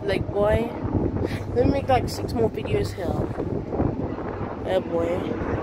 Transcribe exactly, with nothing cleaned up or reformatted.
Like, boy, let me make like six more videos here. Yeah, boy.